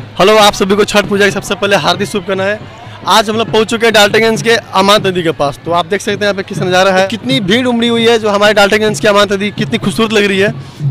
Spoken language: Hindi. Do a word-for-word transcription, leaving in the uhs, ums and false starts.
हेलो, आप सभी को छठ पूजा की सबसे पहले हार्दिक शुभकामनाएं। आज हम लोग पहुंच चुके हैं डाल्टनगंज के अमानत नदी के पास। तो आप देख सकते हैं यहाँ पे किस नज़ारा है, कितनी भीड़ उमड़ी हुई है। जो हमारे डाल्टनगंज की अमानत नदी कितनी खूबसूरत लग रही है।